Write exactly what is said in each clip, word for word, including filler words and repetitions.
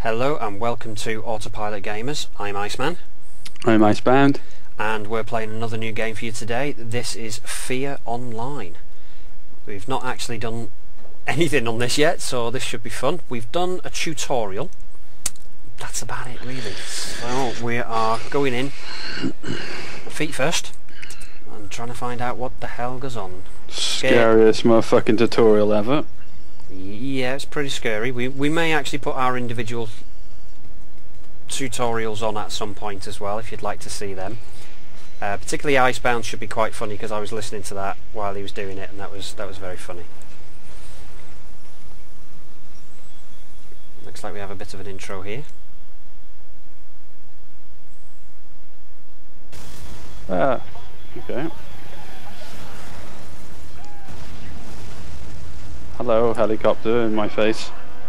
Hello and welcome to Autopilot Gamers. I'm Iceman. I'm Icebound. And we're playing another new game for you today. This is F E A R Online. We've not actually done anything on this yet, so this should be fun. We've done a tutorial. That's about it, really. So we are going in feet first and trying to find out what the hell goes on. Scariest motherfucking tutorial ever. Yeah, it's pretty scary. We we may actually put our individual tutorials on at some point as well, if you'd like to see them. Uh, particularly Icebound should be quite funny because I was listening to that while he was doing it, and that was that was very funny. Looks like we have a bit of an intro here. Ah, okay. Hello, helicopter in my face.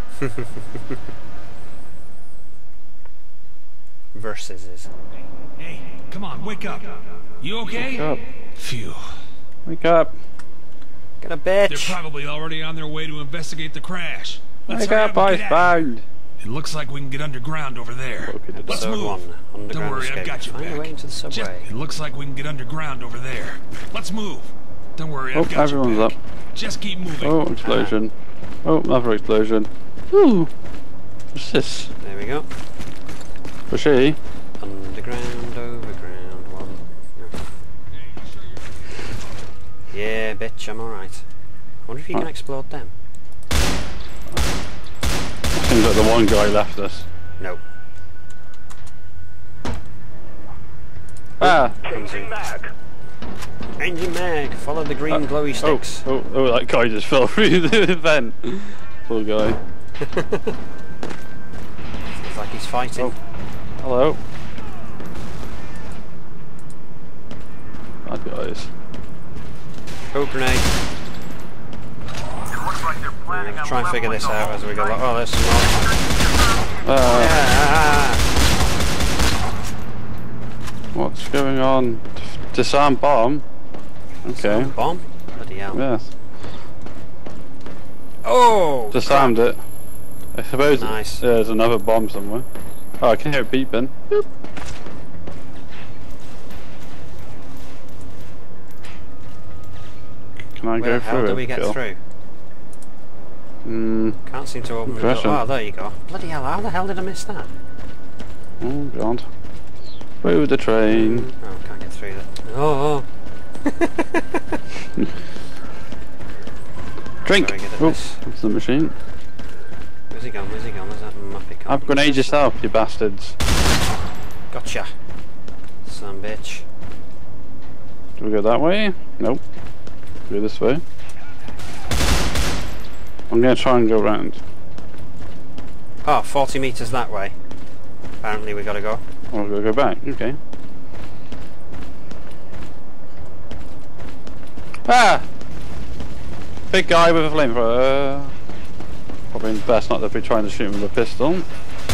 Versus is. Hey, come on, wake up. You okay? Wake up. Phew. Wake up. Get a bitch. They're probably already on their way to investigate the crash. Let's Wake hurry up, and get out. Icebound. It looks like we can get underground over there. Okay, Let's Episode move. one, Underground Don't worry, Escape. I've got you Find back. your way into the subway. Just, it looks like we can get underground over there. Let's move. Don't worry, I've Oh, got everyone's you back. up. Just keep moving. Oh, explosion. Oh, another explosion. Ooh. What's this? There we go. Was she? Underground, overground, one. No. Yeah, bitch, I'm alright. I wonder if you can Right. explode them. Seems like the one guy left us. No. Ah! Engine mag. Engine mag. Follow the green Uh, glowy oh, sticks. oh, oh, that guy just fell through the vent. Poor guy. Looks like he's fighting. Oh. Hello. Bad guys. Oh, grenade. Yeah, try and figure this out as we go. Oh, there's some more. Ah. Yeah. What's going on? Disarm bomb? Okay. Bomb? Bloody hell. Yes. Oh! Disarmed it. I suppose Nice. there's another bomb somewhere. Oh, I can hear it beeping. Boop. Can I Where go the hell through do it? we get Phil? through? Hmm. Can't seem to open the Impression. door. Oh, there you go. Bloody hell, how the hell did I miss that? Oh god. Through the train. Oh, can't get through that. Oh, oh. Drink! Very good at Oh, this. that's the machine. Where's he gone? Where's he gone? Where's that muppet gone? Have grenade yourself, you bastards. Gotcha. Son bitch. Do we go that way? Nope. Go this way. I'm gonna try and go round. Oh, forty metres that way. Apparently we gotta go. Or we'll go back. Okay. Ah! Big guy with a flamethrower. Probably best not to be trying to shoot him with a pistol. No.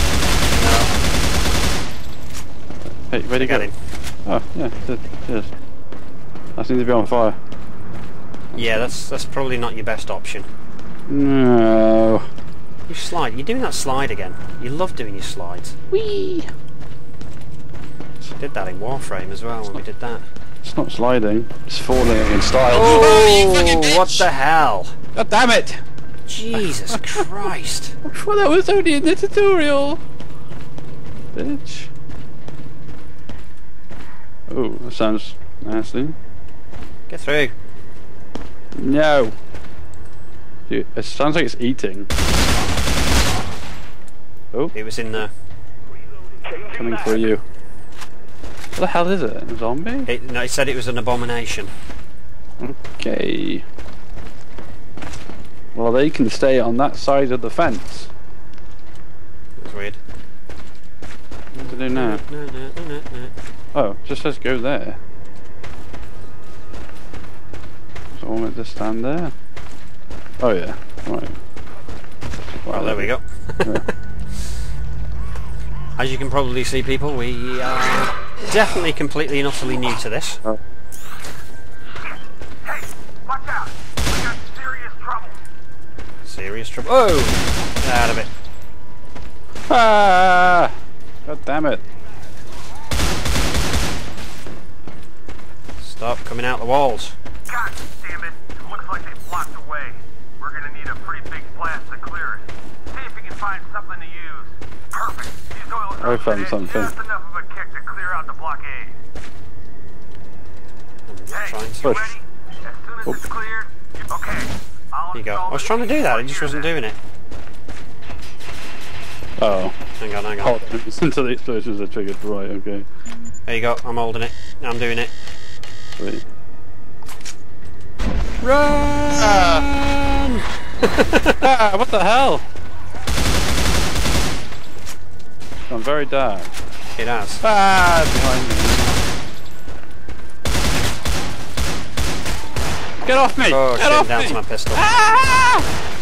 Hey, where'd he Get go? him. Oh, yeah, it is. I seem to be on fire. Yeah, that's that's probably not your best option. No. You slide. You're doing that slide again. You love doing your slides. Whee! Did that in Warframe as well when we did that. It's not sliding, it's falling in style. Oh, what the hell? God damn it! Jesus Christ. Well, that was only in the tutorial! Bitch. Oh, that sounds nasty. Get through. No! Dude, it sounds like it's eating. Oh, It was in the... coming for you. What the hell is it? A zombie? It, no, it said it was an abomination. Okay. Well, they can stay on that side of the fence. That's weird. What to do now? No, no, no, no, no. Oh, it just says go there. So I want it to stand there. Oh yeah, right. Well, there we go. Yeah. As you can probably see, people, we are definitely completely and utterly new to this. Oh. Hey, watch out! We got serious trouble. Serious trouble. Oh! Get out of it. Ah! God damn it. Stop coming out the walls. God damn it. It looks like they blocked the way. We're gonna need a pretty big blast to clear it. See if you can find something to use. Perfect. These oil I found something. just enough of a kick to clear out the blockade. Hey, Trying to you push. ready? As soon as it's cleared, you- okay. I'll There you go. install I was the trying to do that, it just here wasn't then. doing it. Oh. Hang on, hang on. Hold on. Until the explosions are triggered. Right, okay. There you go, I'm holding it. I'm doing it. Sweet. Run! Ah, what the hell? I'm very dark. It has. Ah, behind me. Get off me! Oh, Get shit, off down me! to my pistol. Ah!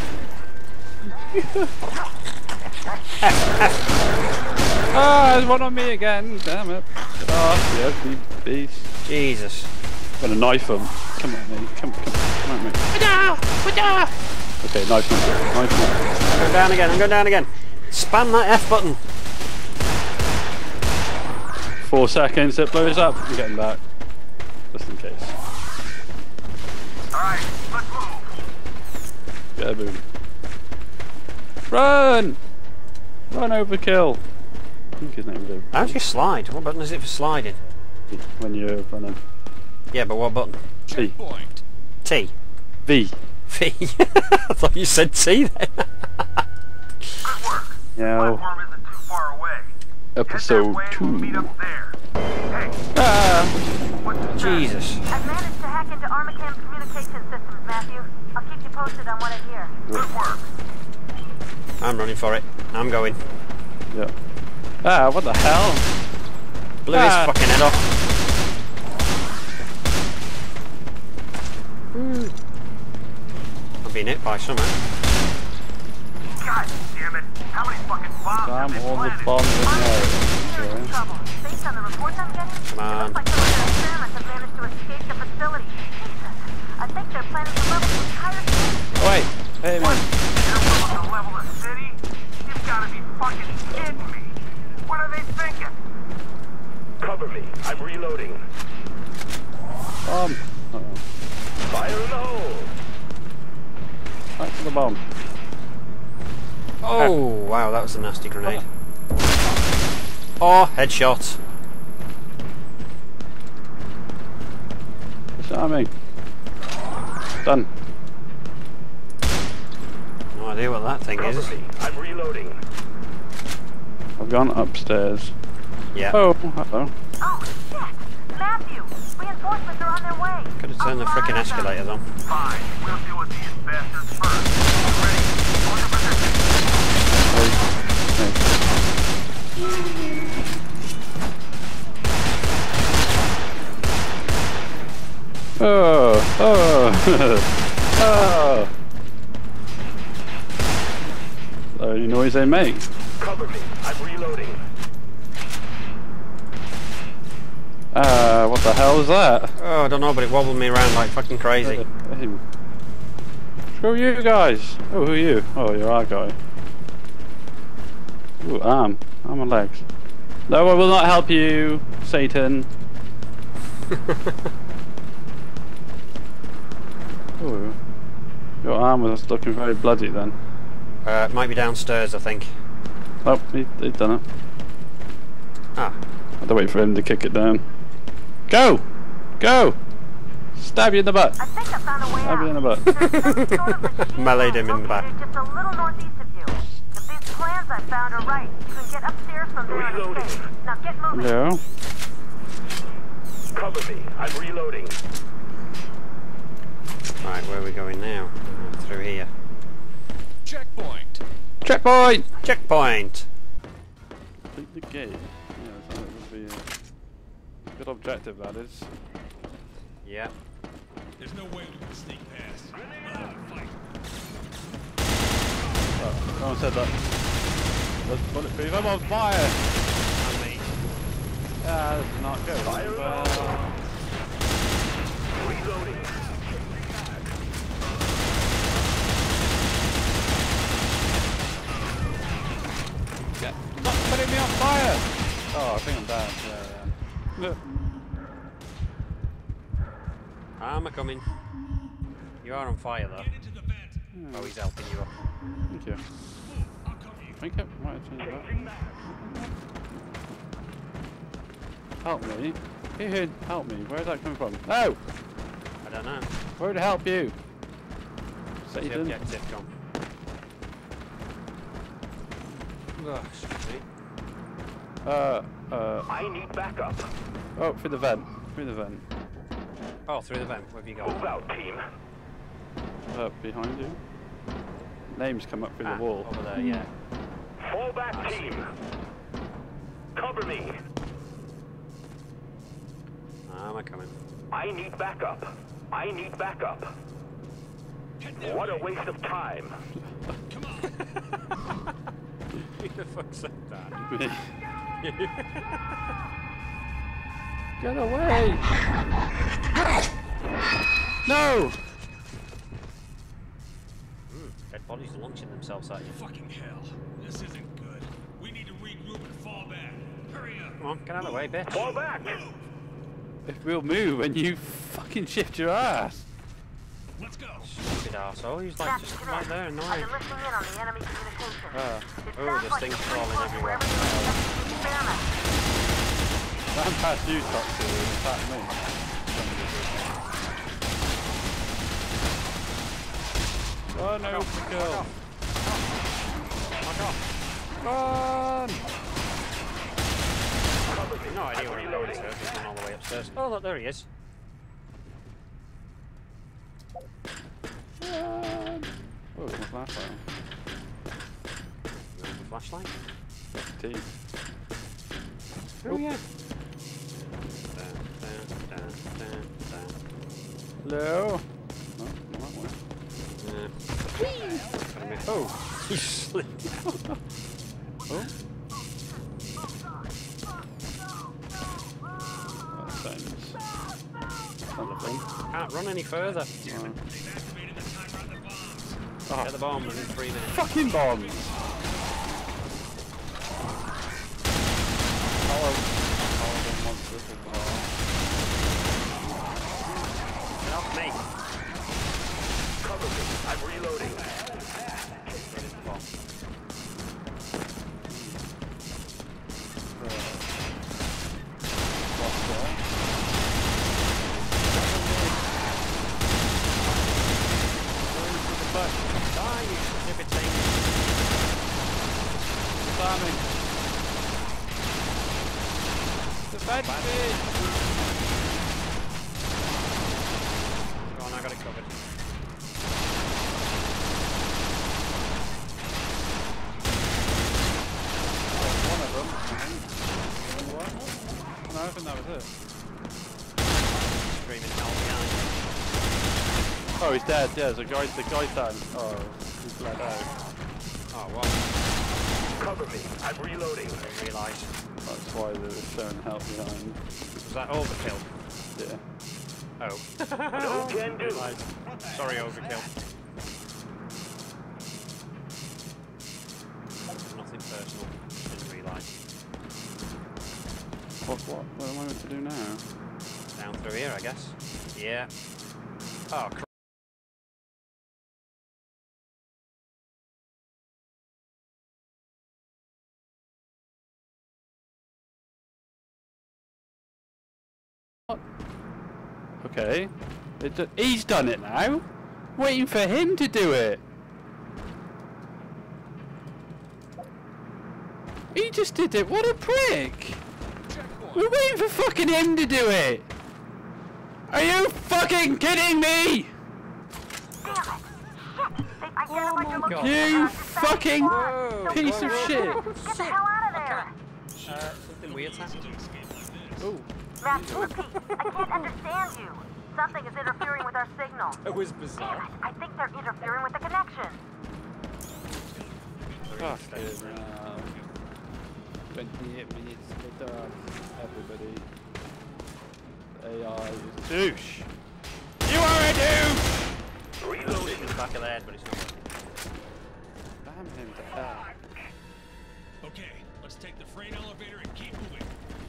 Ah, there's one on me again. Damn it. Get off, you ugly beast. Jesus. I'm gonna knife him. Come at me. Come, come, come at me. Okay, knife him. Knife him. I'm going down again, I'm going down again. Spam that F button. Four seconds, it blows up. I'm getting back. Just in case. Alright, let's move. Get a boom. Run! Run, overkill. I think his name was Overkill. How do you slide? What button is it for sliding? When you're running. Yeah, but what button? T. Checkpoint. T. V. V. I thought you said T then. Good work. Yeah. Platform isn't too far away. Episode Head that way, we'll meet two. up there. Hey, Ah! what's the status? Jesus. I've managed to hack into Armacam's communication systems, Matthew. I'll keep you posted on what I hear. Good work. I'm running for it. I'm going. Yeah. Ah, what the hell? Blew Ah. his fucking head off. I've been hit by something. God damn it. How many fucking bombs have Damn they all the planted? bombs in there. Here is Okay. trouble. Based on the reports I'm getting, Come it on. looks like some of their experiments have managed to escape the facility. Jesus. I think they're planning to level the entire city. Oh, wait. Hey, man. They're willing to level the city? You've gotta be fucking kidding me. What are they thinking? Cover me. I'm reloading. Bomb. Uh-oh. Fire in the hole. Back to the bomb. Oh, wow, that was a nasty grenade. Oh, headshot. Charming. Done. No idea what that thing Cover is. me. I'm reloading. I've gone upstairs. Yeah. Oh, hello. Oh, shit! Matthew! Reinforcements are on their way. Could have turned the frickin' escalators on. Fine. We'll deal with these bastards first. You ready? Hold your position. Oh, oh, oh. The only noise they make. Cover me. I'm reloading. Ah, uh, what the hell is that? Oh, I don't know, but it wobbled me around like fucking crazy. Hey. Screw you guys! Oh, who are you? Oh, you're our guy. Ooh, arm. Arm and legs. No, I will not help you, Satan. Ooh. Your arm was looking very bloody then. Uh, it might be downstairs, I think. Oh, he, he's done it. Ah. I had to wait for him to kick it down. Go! Go! Stab you in the butt! I think I found a way Stab out. you in the butt. There's some sort of machine Melee'd gun him in the back. located just a little northeast of you. If these plans I found are right, you can get upstairs from there and Reloading. escape. Now get moving. Hello? Cover me. I'm reloading. Right, where are we going now? Uh, through here. Checkpoint. Checkpoint! Checkpoint! Complete the gate. Yeah, that would be a good objective, that is. Yeah. There's no way we can sneak past. Ah, fight. Oh, no one said that. Let's bulletproof. I'm on fire! And me. Ah, this is not good. Fire in the Well, Reloading. Got think I'm down. Yeah, yeah. I'm a coming. You are on fire though. Get into the vent. Oh, he's helping you up. Thank you. Move. I'll cover you. I think I might have changed that. Changing mag. Help me. Here, help me. Where's that coming from? No! I don't know. Where to help you? What's the Satan. objective gone? Oh, excuse me. Uh, uh, I need backup. oh, through the vent. Through the vent. Oh, through the vent. Where have you Move gone? out, team. Uh, behind you. Names come up through Ah, the wall. over there, yeah. Fall back, team. Cover me. I'm a coming. I need backup. I need backup. Head that What a way. waste of time. Come on. Who the fuck said that? Get away! No! Mm, dead bodies launching themselves at you. Fucking hell. This isn't good. We need to regroup and fall back. Hurry up. Come on, get out of the way, bitch. Fall back. Move. If we'll move and you fucking shift your ass. Let's go. Stupid arsehole. He's like That's just correct. right there, I've annoying. been listening in on the enemy communication. Ah. It Oh, sounds there's like things it's crawling pretty close to everywhere. wherever you're conducting the experiment. Stand past you, Toxie, and attack me. Oh no, kill. Fuck off. Run! No idea where he's going to. He's gone all the way upstairs. Oh, look, there he is. Run! Oh, it's my flashlight. You want the flashlight? T. Oh, yeah. Dun, dun, dun, dun, dun. Hello? No, not that way. Yeah. Oh! He slid down. Oh! That sounds... That's not a thing. Can't run any further. They've activated the timer on the bombs. Oh, Get the bomb within three minutes. fucking bombs! Horrible, horrible monsters as well. Get off me. Cover me. I'm reloading. Where is the bomb? What's that? Die, you stupid thing. Spamming! Defend me! Go on, I got it covered. One of them, I think. What? No, I think that was it. Screaming hell behind. Oh, he's dead, yeah, the guy, the guy's down. Oh, he's bled out. Oh, what? Cover me. I'm reloading. I didn't realise. That's why they were showing help behind. Was that overkill? Yeah. Oh. No can do. Realised. Sorry, overkill. Nothing personal. Didn't realise. What, what, what am I meant to do now? Down through here, I guess. Yeah. Oh, crap. Okay. It's a, he's done it now. Waiting for him to do it. He just did it. What a prick. We're waiting for fucking him to do it. Are you fucking kidding me? Damn it! Shit! They've identified your God. location. You Just back fucking inside. piece of shit. Get the hell out of there! Uh, something weird's happened. Oh. Matt, repeat. I can't understand you. Something is interfering with our signal. It was Damn bizarre. it! I think they're interfering with the connection. Fuck it now. twenty-eight minutes later, everybody. A I is a douche. You are a douche! Reloading. In the back of the head, but it's not working. Damn him to hell. Okay, let's take the freight elevator and keep moving.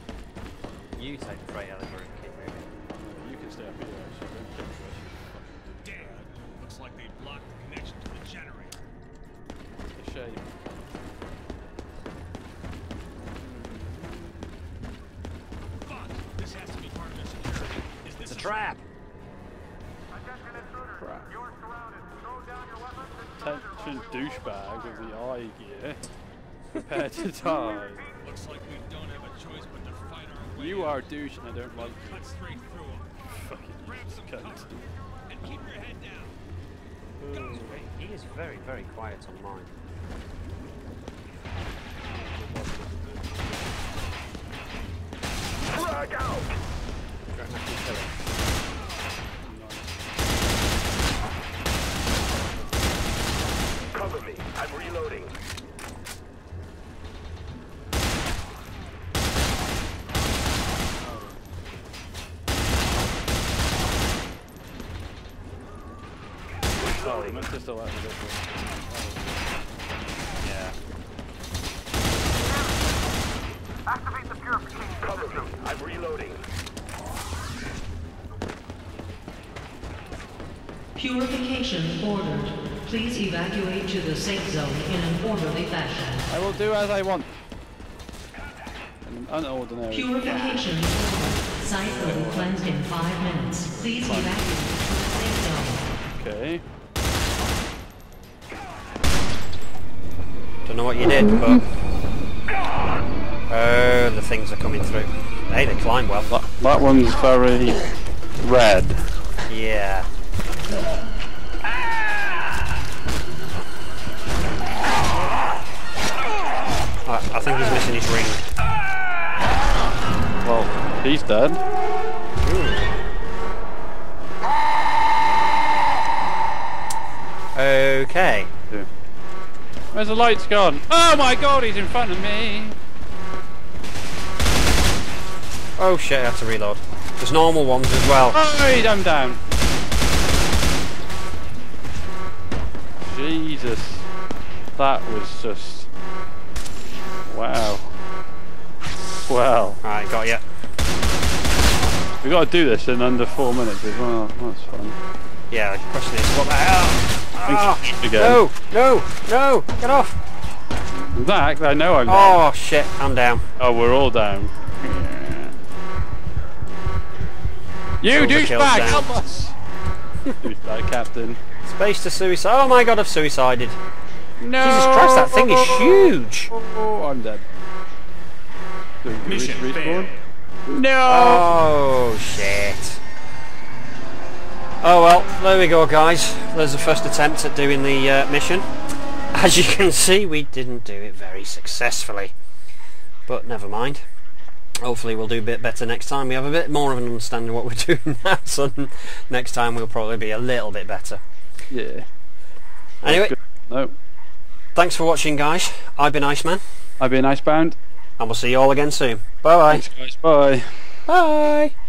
you take the freight elevator and keep moving. You can stay up here, actually. Don't kill me, actually. Damn. Looks like they blocked the connection to the generator. It's a shame. Fuck. This has to be part of the security. Is this It's a trap! Attention intruders. Crap. You're surrounded. Throw down your weapons and Attention douchebag with the eye gear. Prepare to die. Looks like we don't have a choice but to fight our way. You are a douche and I don't like you. Cut straight through them. Fucking Grab some cunt. cover and keep your head down. He is very, very quiet online. Frag out! Do you reckon I can kill him? Cover me. I'm reloading. Oh, he must have still let me go. Yeah. activate the purification Cover me. system. I'm reloading. Purification ordered. Please evacuate to the safe zone in an orderly fashion. I will do as I want. In an unordinary. Purification ordered. Site will be cleansed in five minutes. Please evacuate to the safe zone. Okay. Don't know what you did, but... Oh, the things are coming through. Hey, they climb well. That, that one's very red. Yeah. I, I think he's missing his ring. Well, he's dead. Okay. Yeah. Where's the lights gone? Oh my god, he's in front of me! Oh shit, I have to reload. There's normal ones as well. Oh, I'm down. Jesus. That was just... Wow. Well. Alright, got you. We gotta do this in under four minutes as well. That's fun. Yeah, the question is, what the hell? Ah, Again. no, no, no, get off! In fact, I know I'm down. Oh shit, I'm down. Oh, we're all down. You Overkill's douchebag, down. help us! Douchebag captain. Space to suicide. Oh my god, I've suicided. No! Jesus Christ, that thing is huge! Oh, I'm dead. Do we Mission respawn? failed. No! Oh shit. Oh well, there we go guys. There's the first attempt at doing the uh, mission. As you can see, we didn't do it very successfully. But never mind. Hopefully we'll do a bit better next time. We have a bit more of an understanding of what we're doing now, so next time we'll probably be a little bit better. Yeah. Anyway, Good. No. thanks for watching guys. I've been Iceman, I've been icebound. and we'll see you all again soon. Bye bye. Thanks guys, bye. Bye.